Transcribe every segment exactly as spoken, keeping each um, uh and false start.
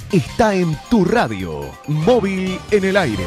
está en tu radio, Móvil en el Aire.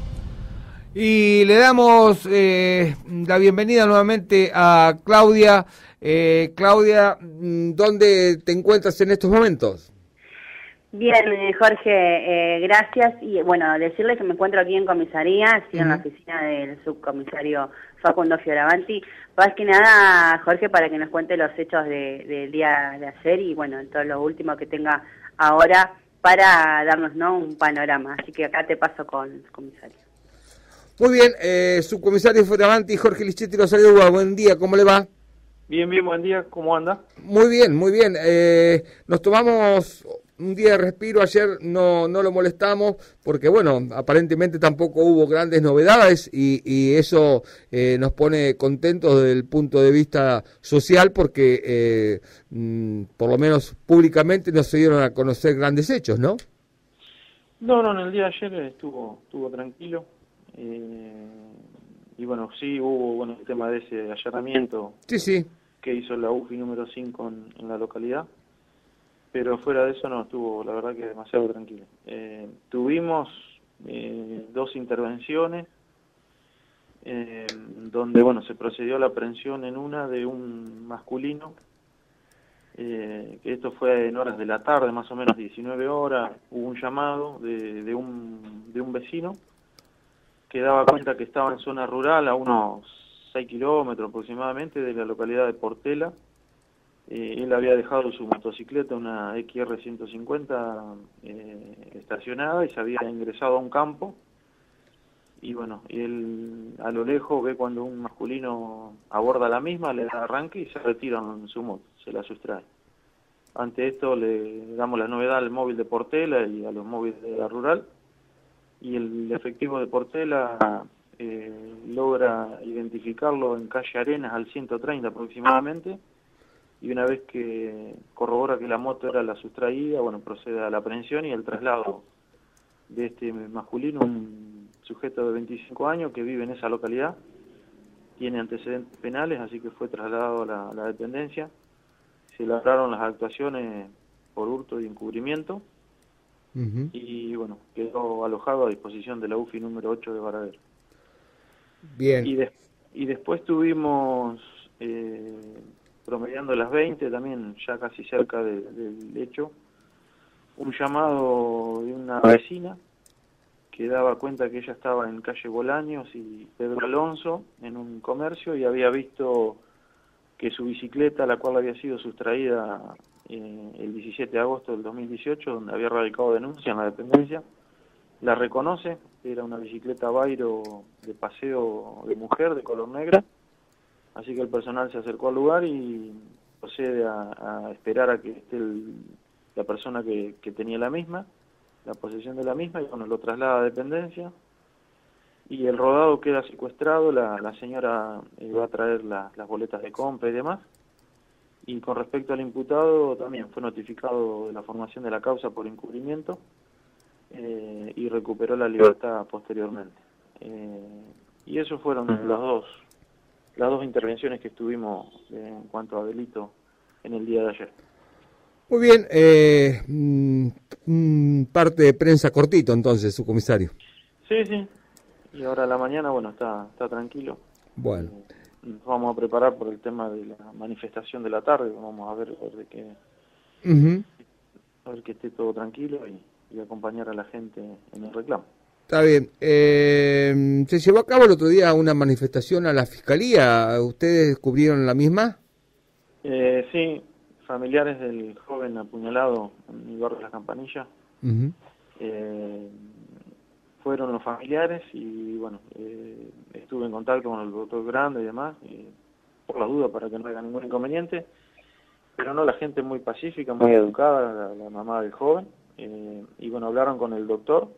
Y le damos eh, la bienvenida nuevamente a Claudia. Eh, Claudia, ¿dónde te encuentras en estos momentos? Bien, Jorge, eh, gracias. Y bueno, decirles que me encuentro aquí en comisaría, estoy uh-huh. en la oficina del subcomisario Facundo Fioravanti. Más que nada, Jorge, para que nos cuente los hechos de, del día de ayer y bueno, todo lo último que tenga ahora para darnos, ¿no?, un panorama. Así que acá te paso con el comisario. Muy bien, eh, subcomisario Fioravanti, Jorge Lichetti lo saluda. Buen día, ¿cómo le va? Bien, bien, buen día, ¿cómo anda? Muy bien, muy bien. Eh, nos tomamos un día de respiro, ayer no, no lo molestamos porque, bueno, aparentemente tampoco hubo grandes novedades y, y eso eh, nos pone contentos desde el punto de vista social porque, eh, mm, por lo menos públicamente, nos se dieron a conocer grandes hechos, ¿no? No, no, en el día de ayer estuvo, estuvo tranquilo. Eh, y bueno, sí hubo bueno el tema de ese allanamiento sí, sí. que hizo la U F I número cinco en, en la localidad. Pero fuera de eso no, estuvo la verdad que demasiado tranquilo. Eh, tuvimos eh, dos intervenciones eh, donde bueno se procedió a la aprehensión en una de un masculino, eh, que esto fue en horas de la tarde, más o menos diecinueve horas, hubo un llamado de, de, un, de un vecino que daba cuenta que estaba en zona rural a unos seis kilómetros aproximadamente de la localidad de Portela. Eh, él había dejado su motocicleta, una X R ciento cincuenta, eh, estacionada y se había ingresado a un campo. Y bueno, él a lo lejos ve cuando un masculino aborda la misma, le da arranque y se retira en su moto, se la sustrae. Ante esto le damos la novedad al móvil de Portela y a los móviles de la rural. Y el efectivo de Portela eh, logra identificarlo en calle Arenas al ciento treinta aproximadamente. Y una vez que corrobora que la moto era la sustraída, bueno, procede a la aprehensión y el traslado de este masculino, un sujeto de veinticinco años que vive en esa localidad, tiene antecedentes penales, así que fue trasladado a la, a la dependencia. Se labraron las actuaciones por hurto y encubrimiento, uh-huh. y bueno, quedó alojado a disposición de la U F I número ocho de Varadero. Bien. Y, de, y después tuvimos... Eh, promediando las veinte, también ya casi cerca de, del hecho, un llamado de una vecina que daba cuenta que ella estaba en calle Bolaños y Pedro Alonso en un comercio y había visto que su bicicleta, la cual había sido sustraída eh, el diecisiete de agosto del dos mil dieciocho, donde había radicado denuncia en la dependencia, la reconoce, era una bicicleta Vairo de paseo de mujer de color negra. Así que el personal se acercó al lugar y procede a, a esperar a que esté el, la persona que, que tenía la misma, la posesión de la misma, y bueno, lo traslada a dependencia. Y el rodado queda secuestrado, la, la señora eh, va a traer la, las boletas de compra y demás. Y con respecto al imputado, también fue notificado de la formación de la causa por encubrimiento eh, y recuperó la libertad posteriormente. Eh, y esos fueron los dos. las dos intervenciones que estuvimos eh, en cuanto a delito en el día de ayer. Muy bien, eh, mm, parte de prensa cortito entonces, su comisario. Sí, sí, y ahora a la mañana, bueno, está, está tranquilo. Bueno. Eh, nos vamos a preparar por el tema de la manifestación de la tarde, vamos a ver, a ver de que, uh-huh. a ver que esté todo tranquilo y, y acompañar a la gente en el reclamo. Está bien. Eh, se llevó a cabo el otro día una manifestación a la Fiscalía. ¿Ustedes cubrieron la misma? Eh, sí, familiares del joven apuñalado en el barrio de Las Campanillas. Uh-huh. eh, fueron los familiares y bueno, eh, estuve en contacto con el doctor Grande y demás, y por las dudas para que no haya ningún inconveniente. Pero no, la gente muy pacífica, muy educada, la, la mamá del joven. Eh, y bueno, hablaron con el doctor.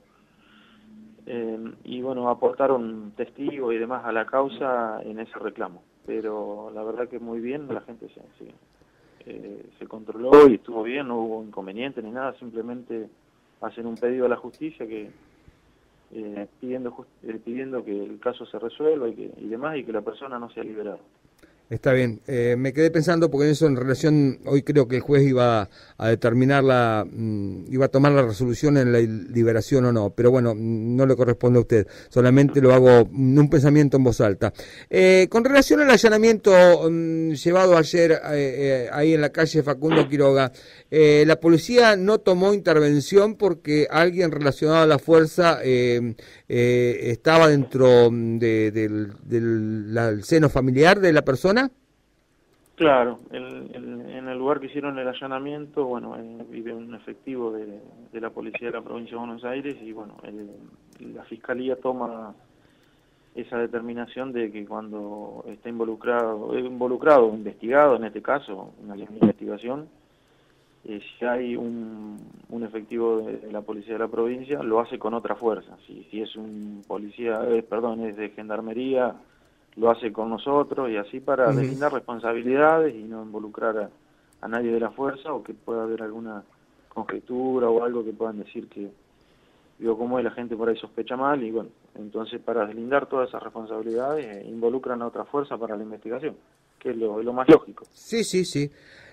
Eh, y bueno, aportaron testigos y demás a la causa en ese reclamo, pero la verdad que muy bien, la gente se, se, eh, se controló y estuvo bien, no hubo inconveniente ni nada, simplemente hacen un pedido a la justicia que eh, pidiendo just, eh, pidiendo que el caso se resuelva y, que, y demás y que la persona no sea liberada. Está bien, eh, me quedé pensando porque en eso en relación, hoy creo que el juez iba a determinar la, mm, iba a tomar la resolución en la liberación o no, pero bueno, no le corresponde a usted, solamente lo hago un pensamiento en voz alta. Eh, con relación al allanamiento mm, llevado ayer eh, eh, ahí en la calle Facundo Quiroga, eh, la policía no tomó intervención porque alguien relacionado a la fuerza eh, eh, estaba dentro de, del, del, la, del seno familiar de la persona. Claro, el, el, en el lugar que hicieron el allanamiento, bueno, eh, vive un efectivo de, de la policía de la provincia de Buenos Aires y bueno, el, la fiscalía toma esa determinación de que cuando está involucrado, involucrado o investigado, en este caso, una investigación, eh, si hay un, un efectivo de, de la policía de la provincia, lo hace con otra fuerza. Si, si es un policía, eh, perdón, es de gendarmería, lo hace con nosotros y así para uh-huh. deslindar responsabilidades y no involucrar a, a nadie de la fuerza o que pueda haber alguna conjetura o algo que puedan decir que, digo, como es, la gente por ahí sospecha mal y bueno, entonces para deslindar todas esas responsabilidades eh, involucran a otra fuerza para la investigación, que es lo, lo más lógico. Sí, sí, sí.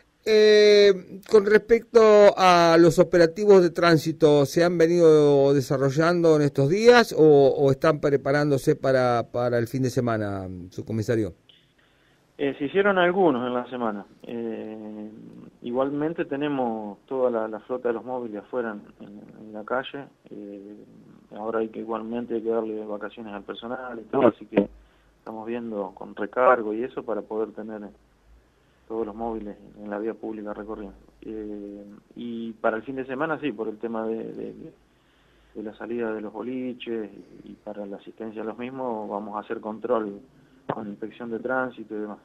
Eh, con respecto a los operativos de tránsito, ¿se han venido desarrollando en estos días o, o están preparándose para, para el fin de semana, subcomisario? Eh, se hicieron algunos en la semana. Eh, igualmente tenemos toda la, la flota de los móviles afuera en, en, en la calle. Eh, ahora hay que igualmente hay que darle vacaciones al personal y todo, así que estamos viendo con recargo y eso para poder tener todos los móviles en la vía pública recorriendo. Eh, y para el fin de semana sí, por el tema de, de, de la salida de los boliches y para la asistencia a los mismos, vamos a hacer control con inspección de tránsito y demás.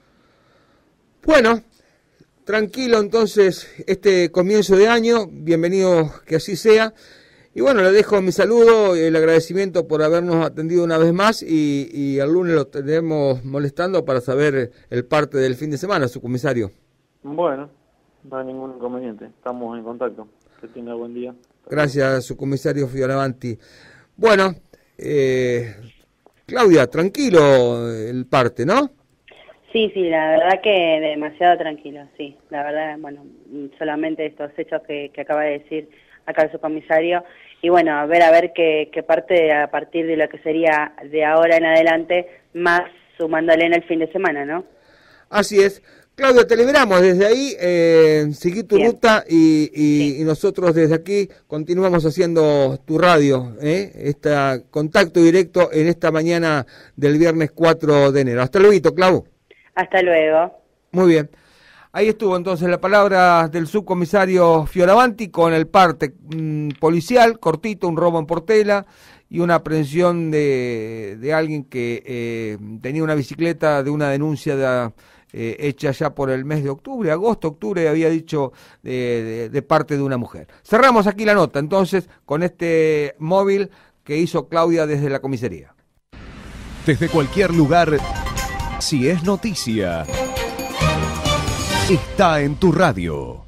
Bueno, tranquilo entonces este comienzo de año, bienvenido que así sea. Y bueno, le dejo mi saludo y el agradecimiento por habernos atendido una vez más y, y el lunes lo tenemos molestando para saber el parte del fin de semana, subcomisario. Bueno, no hay ningún inconveniente, estamos en contacto. Que tenga buen día. Gracias, subcomisario Fioravanti. Bueno, eh, Claudia, tranquilo el parte, ¿no? Sí, sí, la verdad que demasiado tranquilo, sí. La verdad, bueno, solamente estos hechos que, que acaba de decir acá el subcomisario, y bueno, a ver a ver qué, qué parte a partir de lo que sería de ahora en adelante, más sumándole en el fin de semana, ¿no? Así es. Claudia, te liberamos desde ahí, eh, seguí tu Bien. ruta y, y, sí. y nosotros desde aquí continuamos haciendo tu radio, ¿eh? Este contacto directo en esta mañana del viernes cuatro de enero. Hasta luego, Clau. Hasta luego. Muy bien. Ahí estuvo entonces la palabra del subcomisario Fioravanti con el parte mmm, policial, cortito, un robo en Portela y una aprehensión de, de alguien que eh, tenía una bicicleta de una denuncia de, eh, hecha ya por el mes de octubre, agosto, octubre, había dicho de, de, de parte de una mujer. Cerramos aquí la nota entonces con este móvil que hizo Claudia desde la comisaría. Desde cualquier lugar, si es noticia, está en tu radio.